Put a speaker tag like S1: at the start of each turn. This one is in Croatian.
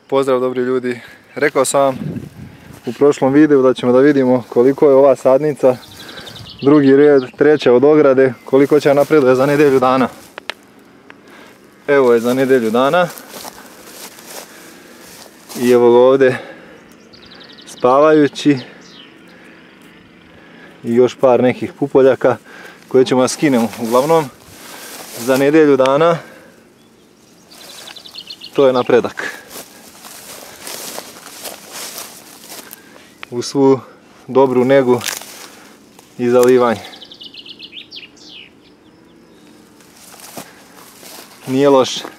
S1: Pozdrav dobri ljudi, rekao sam vam u prošlom videu da ćemo da vidimo koliko je ova sadnica, drugi red, treća od ograde, koliko će napreduje za nedjelju dana. Evo je za nedjelju dana i evo ga ovdje spavajući i još par nekih pupoljaka koje ćemo da skinemo. Uglavnom za nedjelju dana to je napredak. U svu dobru negu i zalivanje. Nije loše.